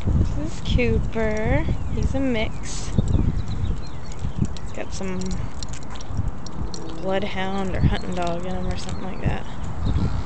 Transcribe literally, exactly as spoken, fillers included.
This is Cooper. He's a mix. He's got some bloodhound or hunting dog in him or something like that.